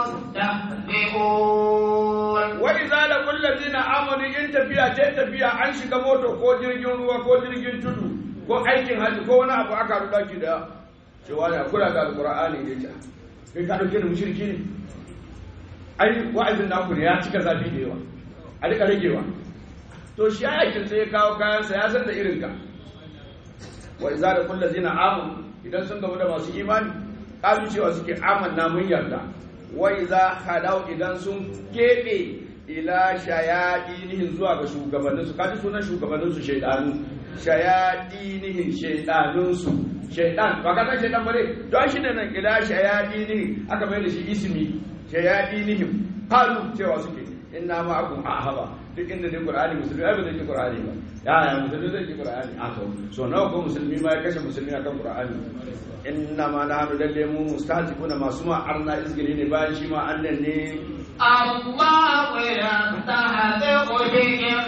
مستهزئون وإذا لقوا الذين آمنوا إن تفيا تفيا عن shiga moto ko jirgin ruwa ko jirgin tudu ko aikin haji ko wani abu aka ruda ki da cewa ya kula da alqur'ani ne ta kai ka dauke da mushriki ne ai wa'azin naku ne ya cika zafi da yawa a rika ragewa to shi ayakin sai ya kawo kayansa ya san da irin ka wa iza da kullu zina amun idan sun gaba da masu imani kalu cewa suke amanna mun yarda wa iza khalau idan sun kebe ila shayadinihin zuwa ga shugabanninsu kaji sunan shugabanninsu shaidanu shayadinihin shaidanunsu shaidan ba ka san shaidan bare don shi ne nan ila shayadinihin aka mai da shi ismi shayadinihim qalu cewa suke inna ma'akum ahaba duk inda ne qur'ani musulmi ai ba zai ji qur'ani ba ya ya musulmi zai ji qur'ani a to so nawa ko musulmi ma ya kashe musulmi akan qur'ani inna ma nahnu lalle mu mustahziquna masu ma arna izgiri ne bayan shi ma annan ne الله يستهزئ بهم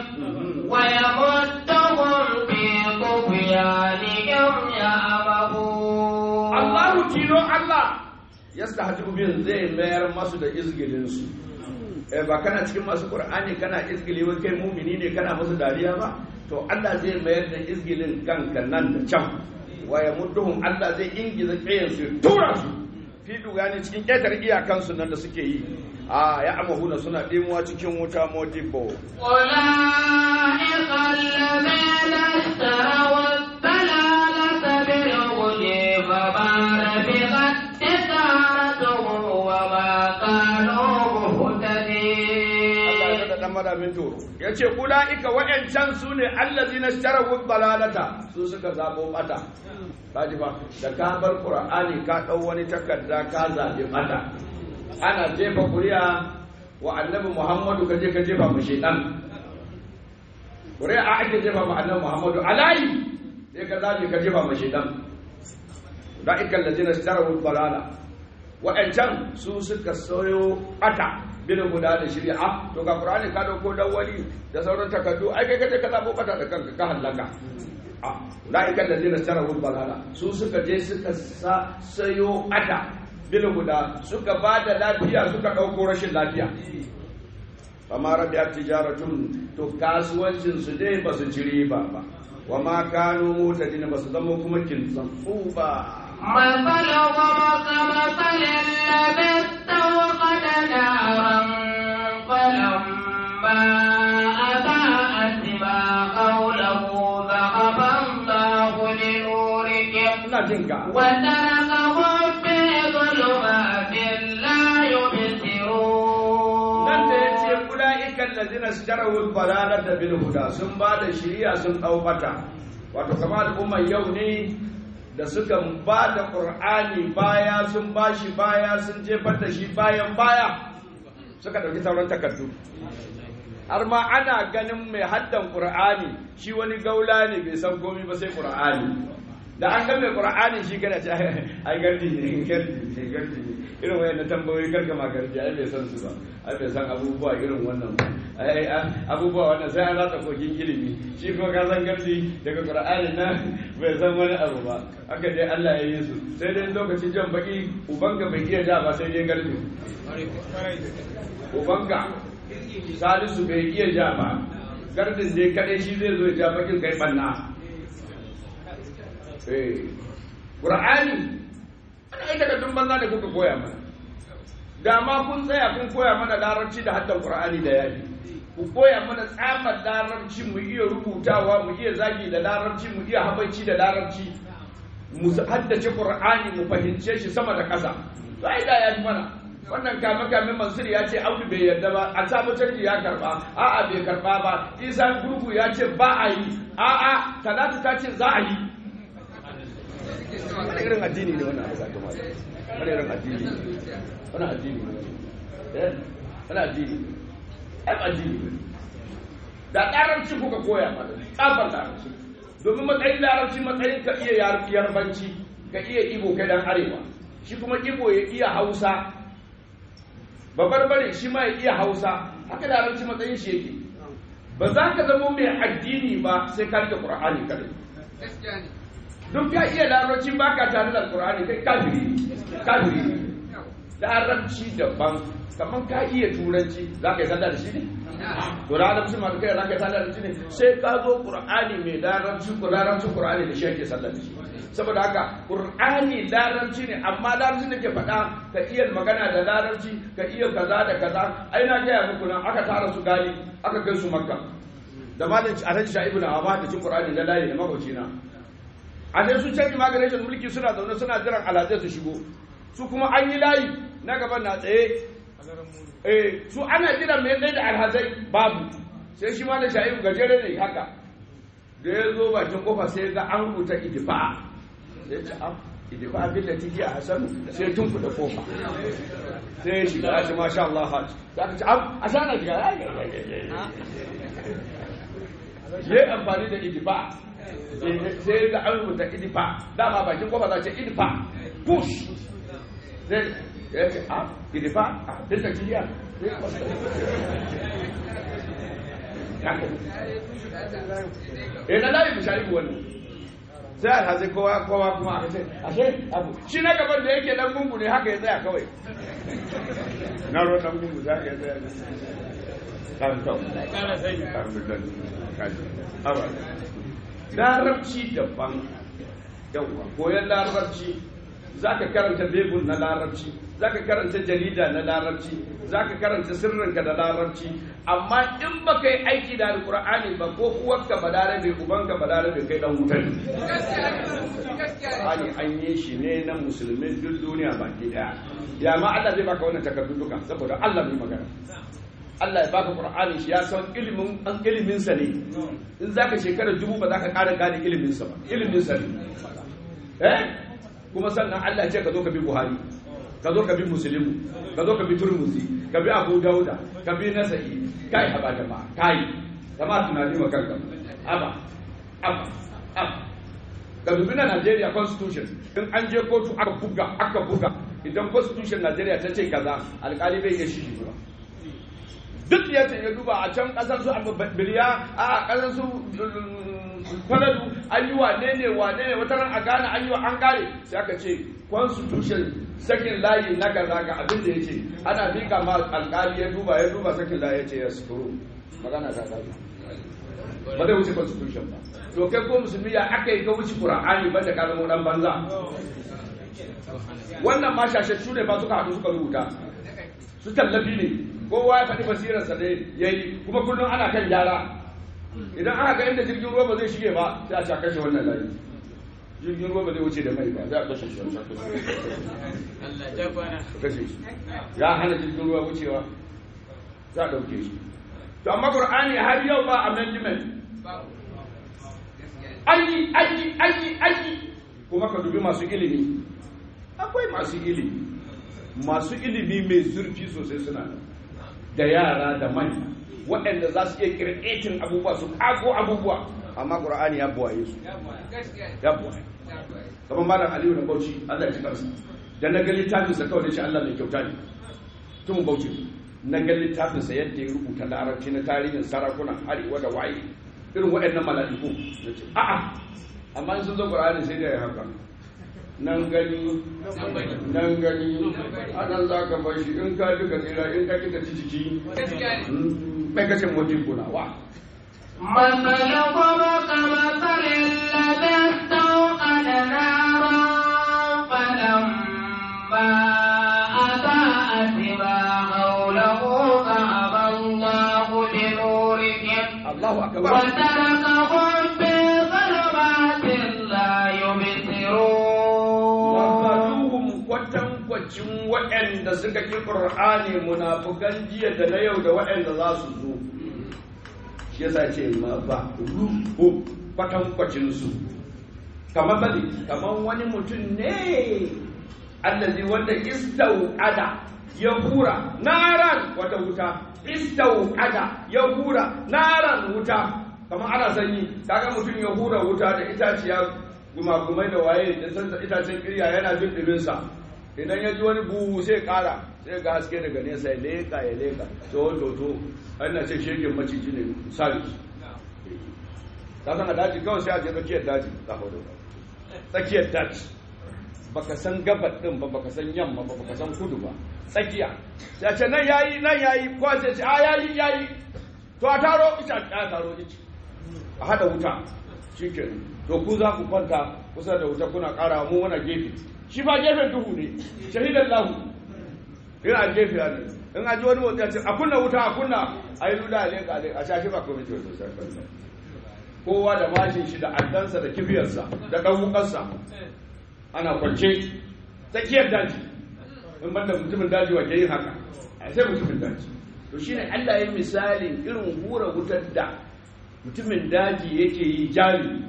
ويمدهم في طغيانهم يعمهون الله تيلو الله يستهزئ بهم zai mayar masu da izgilin su eh ba kana cikin masu qur'ani kana izgili wai kai mu'mini ne kana musu dariya ba to Allah zai mayar da izgilin kanka nan da can wa yamudduhum Allah zai ingiza kayan su tura su fi dugani cikin ƙetar iyakansu nan da suke yi a ya amahuna suna ɗimuwa cikin wuta modibo أولئك الذين اشتروا الضلالة بالهدى فما ربحت تجارتهم وما كانوا مهتدين. dan madamin toro yace ulaika wa'ancan su ne allazina ishtarawu dalalata su suka zabo bata kaji ba da ka bar qur'ani ka dau wani takarda ka zabe bata ana jefa kuriya wa annabi Muhammadu ka je ka jefa mu shaytan kuriya ake jefa mu annabi Muhammadu alai sai ka zabe ka jefa mu shaytan ulaika allazina ishtarawu dalala wa'ancan su suka soyo bata bin guda da shari'a to ga qur'ani ka dauko dawali da sauran takaddu ai kai kaje ka zabo bata da kanka ka halaka a ulaika allazina tarawu balala su suka je suka sa sayo ada bin guda suka bada lafiya suka dauko rashin lafiya amma rabi'at tijaratun to kasuwancin su dai ba su ci riba ba wa ma kanu mutadin ba su zama kuma kinsan ba مثلهم كمثل الذي استوقد نارا فلما أضاءت ما حوله ذهب الله بنورهم وتركهم في ظلمات لا يبصرون. nan da ya ce ula'ikan lazina starawul balalata bil huda sun ba da shiriya sun ɗaukata wato kamar al'ummar yau ne da suka ba da ƙur'ani baya sun ba shi baya sun jefar da shi bayan baya suka ɗauki sauran takardu har ma ana ganin mai haddan ƙur'ani shi wani gaula ne bai san komi ba sai ƙur'ani da an ga mai ƙur'ani shi kana ce ai gardi ne gardi ne gardi ne irin wayan tambayoyi gargama gardi ai bai san su ba ai bai san abubuwa irin wannan ba ai abubuwa wannan sai an ratsa kokin ilimi shi kuma ka san gardi daga qur'ani na bai san wani abu ba haka dai Allah ya yi su sai dai lokacin jan baki ubanka bai iya da ba sai dai gardi ubanka salisu bai iya ja ba gardin dai kadai shi zai zo ya ja bakin kai banna eh qur'ani ana ita da dun banza da kuka koya mana da ma kun tsaya kun koya mana larabci da haddan qur'ani da yayi ku koya mana tsamar larabci mu iya rubutawa mu iya zagi da larabci mu iya habaici da larabci mu haddace qur'ani mu fahimce shi sama da ƙasa sai da ya mana wannan kame kame Mansur ya ce Audu bai yarda ba a samu canji ya karba a'a bai karba ba Isa gurgu ya ce ba a yi a'a Talatu ta ce za a yi wani irin addini ne wannan abu kuma wani irin addini ne wani addini ne wani addini ne addini da larabci kuka koya mana tsabar larabci domin matsayin larabci matsayin ka iya yarbanci ka iya Igbo kai dan arewa shi kuma Igbo ya iya Hausa babarbare shi ma ya iya Hausa haka larabci matsayin shi yake ba za ka zama mai addini ba sai ka rike Qur'ani kadai don ka iya larabci ba ka tare da Qur'ani kai kafiri kafiri larabci daban kaman ka iya turanci za ka yi sallah da shi ne to larabci ma kai za ka yi sallah da shi ne sai ka zo Qur'ani mai larabci ko larabci Qur'ani da shi ake sallah da shi saboda haka Qur'ani larabci ne amma larabci da ke faɗa ka iya magana da larabci ka iya kaza da kaza ai na gaya muku nan aka tara su gali aka kai su Makka da malam Alhaji Sha'ibu na Hama da cin Qur'ani da layi da makoci na a sai su canji maganin mulki suna zaune suna jiran alhazai su shigo su kuma an yi layi na gaban na tsaye eh su ana jiran mai tsaye da alhazai babu sai shi ma da sha'ibu gajere ne haka da ya zo bakin kofa sai ga an rubuta idifa sai ce am idifa abin da tiji a hasanu sai tun kuɗa kofa sai ya shiga ya ce masha Allah hajji za ka ce am a sana shiga ya yi amfani da idifa sai ga an rubuta idifa dama bakin kofa za ce idifa push sai ya ce am idifa a duk da tiji eh na layi bishari wannan sai alhazi kowa kowa kuma aka ce ashe abu shi na gaban da yake dan gungu ne haka ya tsaya kawai na ruwan dan gungu za ka tsaya kan tau kana sai kan bidan kan aba larabci daban yawa koyan larabci zaka karanta bebul na larabci zaka karanta jarida na larabci zaka karanta sirrinka da larabci amma in baka yi aiki da alqur'ani ba ko uwarka ba larabe ubanka ba larabe kai dan wutar gaskiya an yi shi ne na musulmin duk duniya baki daya ya ma Allah zai baka wannan takardu duka saboda Allah bai magana Allah ya baka qur'ani shi ya san ilimin an ilimin sa ne in zaka shekara dubu ba zaka ƙara gane ilimin sa ba ilimin sa ne eh kuma sannan Allah ya ce ka zo ka bi Buhari ka zo ka bi Muslimu ka zo ka bi Turmuzi ka bi Abu Dauda ka bi Nasa'i kai haba da ma kai kama tunani wa kanka aba aba aba ka dubi na Nigeria constitution in an je kotu aka buga aka buga idan constitution Nigeria ta ce kaza alƙali bai iya shi ba duk ya ce ya duba a can kasar su biliya a kasar su kwaladu an yi wane ne wane ne wata ran a gane an yi wa an kare sai aka ce constitution sakin layi na kaza ga abin da ya ce ana fika ma alkali ya duba ya duba sakin layi ya ce ya sukuru magana ta kaza ba zai wuce constitution ba to kai ko musulmi ya aka yi ka wuce qur'ani ba da kalamu dan banza wannan ma shashashu ne ba suka haɗu suka rubuta su tallafi ne kowa ya faɗi basirarsa ne ya yi kuma kullum ana kan gyara idan aka ga inda jirgin ruwa ba zai shige ba sai a ca kashe wannan layi jirgin ruwa ba zai wuce da mai ba za a kashe shi kashe shi ya hana jirgin ruwa wucewa za a ɗauke shi to amma Qur'ani har yau ba amendment ayi ayi ayi ayi kuma ka dubi masu ilimi akwai masu ilimi masu ilimi mai zurfi sosai suna nan da yara da manya waɗanda za su iya kirkitin abubuwa su ƙago abubuwa amma ƙura'ani ya buwaye su ya buwaye kamar malam aliyu na bauchi Allah ya ci karsa da na ga littafinsa kawai da shi Allah mai kyauta ne tun bauchi na ga littafinsa yadda ya rubuta larabci na tarihin sarakunan arewa da waye irin waɗannan mala'iku na ce a'a amma in sun zo ƙura'ani sai da ya haka nan gani nan gani anan za ka bar shi in ka duka tsira in ka kika ci ciki mai kashin wajen kulawa مثلكم كمثل الذي استوقد نارا فلما أضاءت ما حوله ذهب الله بنورهم الله أكبر وتركهم في ظلمات لا يبصرون kwatankwacin waɗanda suka ƙi ƙur'ani munafukan jiya da na yau da waɗanda za su zo shi yasa ce ma ba ruhu kwatankwacin su kamar bali kamar wani mutum ne allazi wanda istau'ada ya hura naran wata wuta istau'ada ya hura naran wuta kamar ana sanyi kaga mutum ya hura wuta da itaciya gumagumai da waye da san itacen kirya yana jin dubinsa idan ya ji wani buhu sai kara sai ga haske daga nesa ya leka ya leka to to to ana ce shegen maciji ne misali ka san a daji kawai sai a je tsakiyar daji za ka wado tsakiyar daji baka san gabar din ba baka san yamma ba baka san kudu ba tsakiya sai ce nan yayi nan yayi ko sai ce a yayi yayi to a taro ita a taro ita a hada wuta shikenan to ku za ku kwanta kusa da wuta kuna kara mu wani gefe shi ba gefen duhu ne shahidan lahu ina gefe ne in aji wani motsi a ce a kunna wuta a kunna a yi luda a leka a shashi ba komai to sai kowa da mashin shi da addansa da kibiyarsa da ɗaukarsa ana kwance tsakiyar daji in banda mutumin daji wa ke yin haka a sai mutumin daji to shine Allah ya misalin irin hura wutar da mutumin daji yake yi jari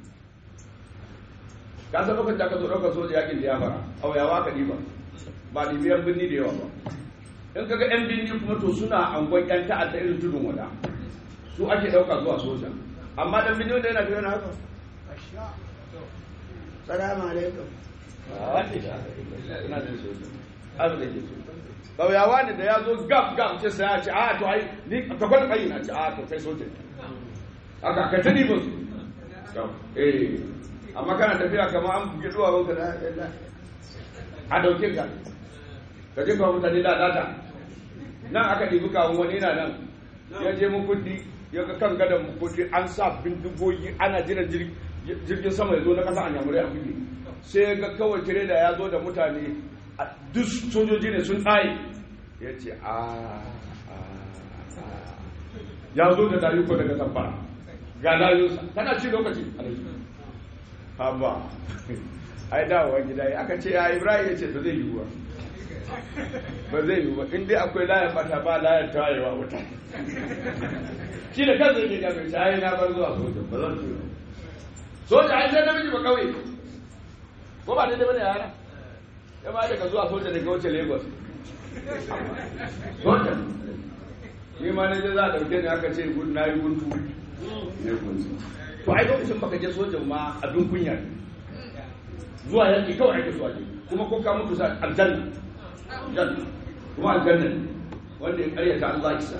ka san lokacin da ka zo ɗaukar soja yakin da ya fara auyawa ka diba ba dibiyan birni da yawa ba in kaga yan birni kuma to suna angon yan ta'adda irin tudun wada su ake ɗauka zuwa soja amma dan birni wanda yana da yana haka salamu alaikum ƙauyawa ne da ya zo gab gab ce sai ya ce a to ai ni ka kwada kai na ce a to kai soja aka ka tani ba su eh amma kana tafiya kamar an buge duwa wanka da a dauke ka ka je ka mutane da data nan aka dibi kawun wani na nan ya je mu kudi ya ga kan gadan mu kudi an sa bindigoyi ana jiran jirgin sama ya zo na kasa a nyamurai a buge sai ga kawai tire da ya zo da mutane duk sojoji ne sun tsaye ya ce a ya zo da dayuko daga zamfara ga dayunsa tana ci lokaci haba ai dawowa gida ya aka ce ya ibrahim ya ce ba zai yi ba ba zai yi ba in dai akwai layar bata ba layar tawayewa wuta shi da kansa yake gabe shi ai na bar zuwa soja ba zan ce soja ai sai namiji ba kawai ko ba daidai bane yana ya ba daga zuwa soja daga wace lagos soja ni ma ne za a dauke ni aka ce na yi guntu ne guntu to ai lokacin baka je sojan ma abin kunya ne zuwa yanki kawai ake zuwa ne kuma ko ka mutu sa aljanna aljanna kuma aljanna wanda ya karyata Allah isa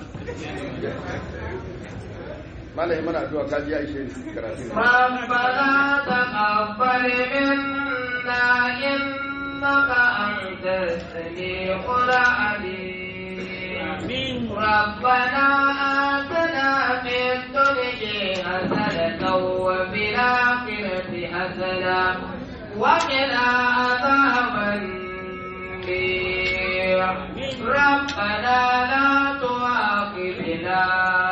malai mana addu'a ka ji Aisha karatu rabbana taqabbal minna innaka antas samiul alim rabbana atina fid dunya hasanatan wa fil akhirati hasanatan wa qina adhaban nar rabbana la tu'akhidhna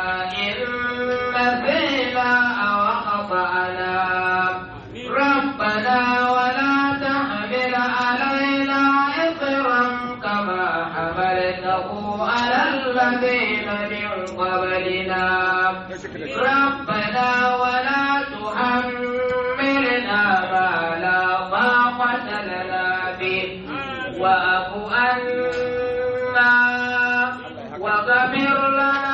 نسينا أو أخطأنا ربنا ولا تحمل علينا إصرا كما حملته على الذين من قبلنا ربنا ولا تحملنا ما لا طاقة لنا به واعف عنا واغفر لنا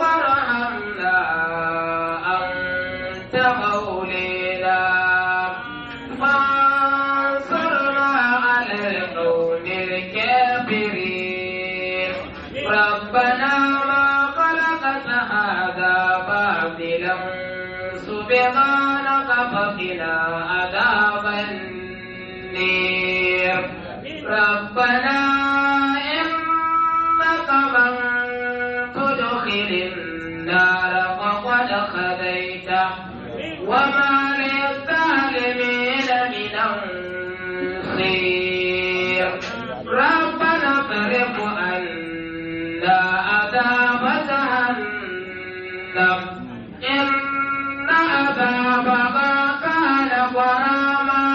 سبحانك فقنا عذاب النار ربنا إنك من تدخل النار فقد خذيته وما للظالمين من أنصير ربنا اصرف عنا عذاب جهنم عذابها كان غراما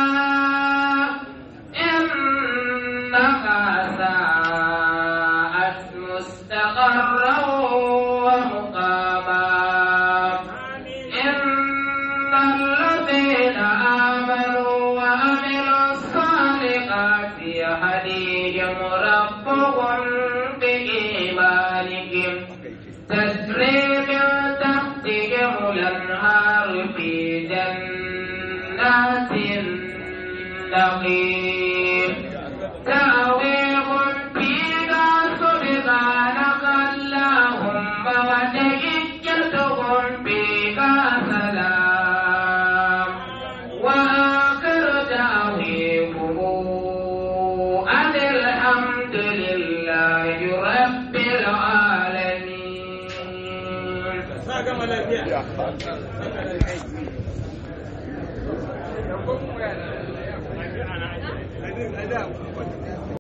إنها ساءت مستقرا ومقاما إن الذين آمنوا وعملوا الصالحات يهديهم ربهم بإيمانهم تجري من تحتهم الأنهار في جنات النعيم تأويهم فيها سبحانك اللهم وتحيتهم فيها سلام وآخر دعويهم أن الحمد لله رب العالمين.